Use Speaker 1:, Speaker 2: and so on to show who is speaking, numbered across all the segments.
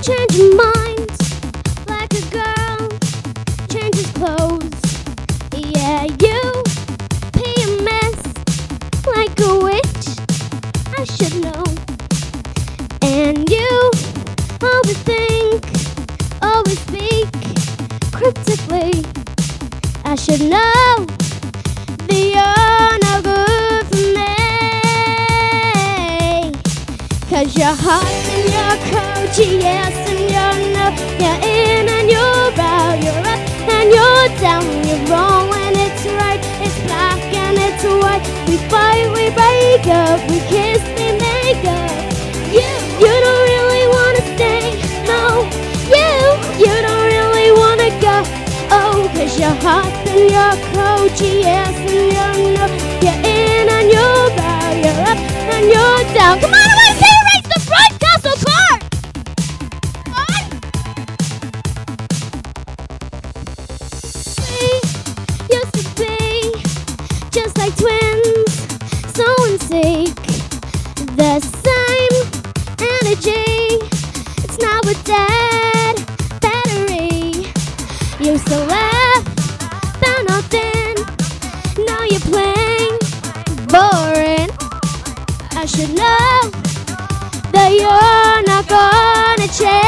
Speaker 1: change your mind like a girl changes clothes. Yeah, you pay a mess like a witch, I should know. And you always think, always speak cryptically, I should know that you're no good for me. 'Cause your heart and your coach, yes and you're no. You're in and you're out, you're up and you're down. You're wrong when it's right, it's black and it's white. We fight, we break up, we kiss, we make up. You don't really wanna stay, no. You don't really wanna go. Oh, 'cause your heart and your coach, yes and you're no. You're in and you're out, you're up and you're down. Come on, I wanna see you raise the Bright Castle card. We used to be just like twins, so in sync. The same energy, it's now a dead battery. Used to laugh about nothing, now you're playing boring. I should know that you're not gonna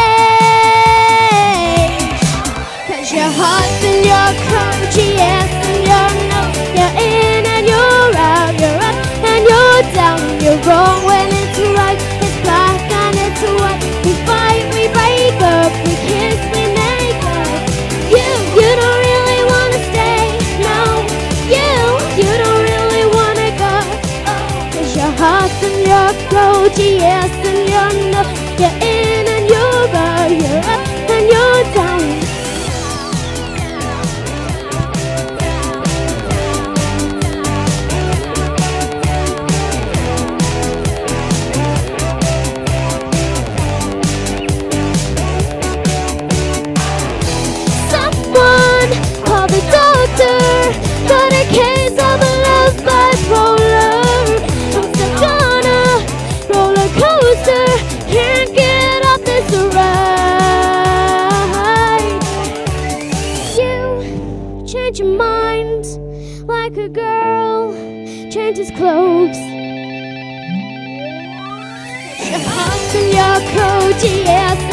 Speaker 1: change. 'Cause your heart and your coach, yes and you're no. You're in and you're out, you're up and you're down. You're wrong when it's right, it's black and it's white. We fight, we break up, we kiss, we make up. You don't really wanna stay, no. You don't really wanna go. Oh, 'cause your heart and your coach, yes and you're no. You're in and you're out, you're up and you're down. Call the doctor, got a case of love bipolar. I'm stuck on a roller coaster, can't get off this ride. You change your mind like a girl changes clothes. Your heart and your coat, yes.